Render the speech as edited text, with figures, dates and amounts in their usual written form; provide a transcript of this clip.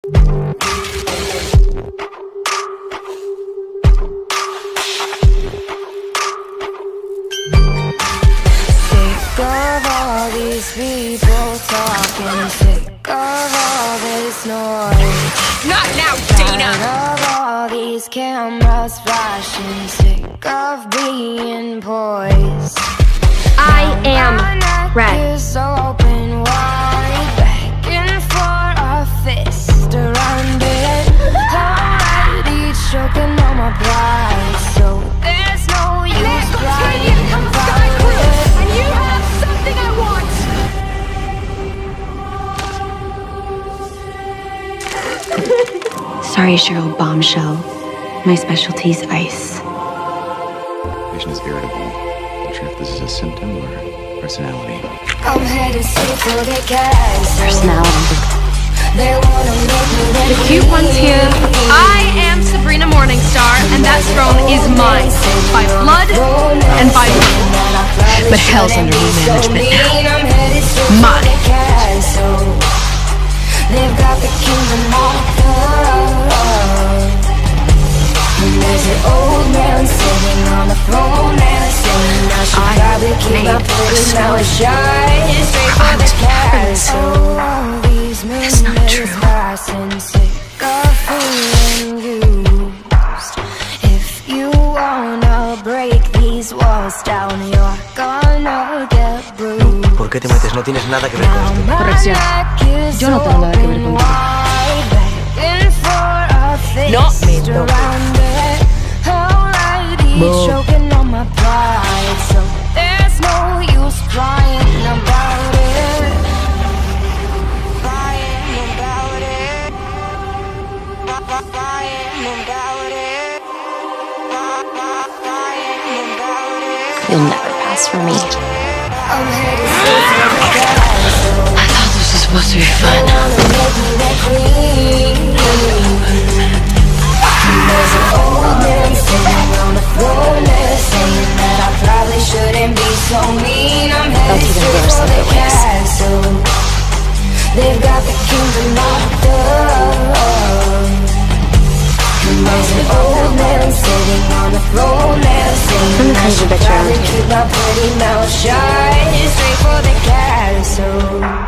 of all these people talking, sick of all this noise. Not now, Dana! Tired of all these cameras flashing, sick of being poised. I am ready. So open wide, begging for a fist around it. Already choking on my pride, so there's no use crying about it. And you have something I want! Sorry, Cheryl Bombshell. My specialty's ice. Patient is irritable. Not sure if this is a symptom or personality. I'm headed straight for the gas. Personality. They wanna make me The cute one's here. I am Sabrina Morningstar, and that throne is mine. By blood and by will. But hell's under new management now. Mine. They've got the kingdom locked up. And there's an old man sitting on the throne and saying I should probably keep my place. Now it's shine straight for the castle. All these minutes passing, sick of feeling used. If you wanna break these walls down, you're gonna get bruised. ¿Por qué te metes? No tienes nada que ver con esto. Corrección. Yo no tengo nada que ver con esto. No me toques. Choking on my pride, so there's no use crying about it. Crying about it. Crying about it. Crying about it. You'll never pass for me. I'm headed straight for the castle. I thought this was supposed to be fun. There's an old man sitting on the throne saying that I probably shouldn't be so mean. I'm headed straight for the castle. They've got the kingdom locked up. There's an old man sitting on the throne saying I should probably keep my pretty mouth shut. Straight for the castle.